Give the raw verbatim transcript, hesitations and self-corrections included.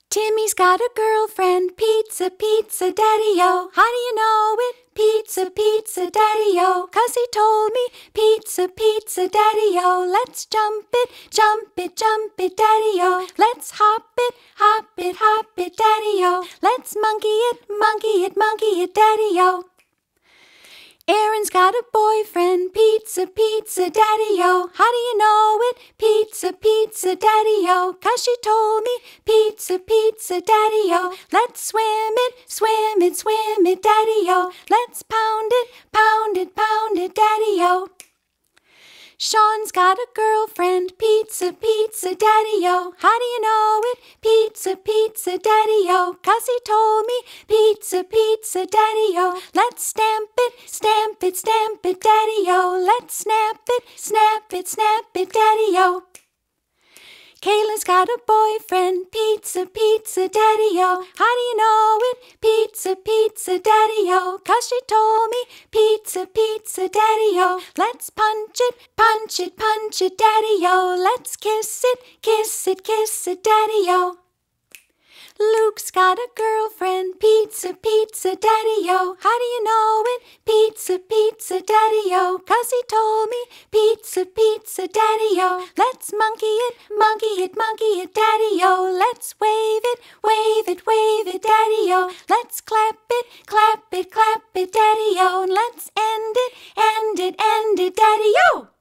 Timmy's got a girlfriend, pizza, pizza, daddy-o. How do you know it? Pizza, pizza, daddy-o. 'Cause he told me, pizza, pizza, daddy-o. Let's jump it, jump it, jump it, daddy-o. Let's hop it, hop it, hop it, daddy-o. Let's monkey it, monkey it, monkey it, daddy-o. Aaron's got a boyfriend, pizza, pizza, daddy-o. How do you know it? Pizza, pizza, daddy-o. 'Cause she told me, pizza, pizza, daddy-o. Let's swim it, swim it, swim it, daddy-o. Let's pound it, pound it, pound it, daddy-o. Sean's got a girlfriend, pizza, pizza, daddy-o. How do you know it? Pizza, pizza, daddy-o. 'Cause he told me, pizza, pizza, daddy-o. Let's stamp it, stamp it, stamp it, daddy-o. Let's snap it, snap it, snap it, daddy-o. Kayla's got a boyfriend, pizza, pizza, daddy-o. How do you know it? Pizza, pizza, daddy-o. 'Cause she told me, pizza, pizza, daddy-o. Let's punch it, punch it, punch it, daddy-o. Let's kiss it, kiss it, kiss it, daddy-o. Luke's got a girlfriend, pizza, pizza, daddy-o. How do you know it? Pizza, pizza, daddy-o. 'Cause he told me, pizza, pizza, daddy-o. Let's monkey it, monkey it, monkey it, daddy-o. Let's wave it, wave it, wave it, daddy-o. Let's clap it, clap it, clap it, daddy-o. Let's end it, end it, end it, daddy-o.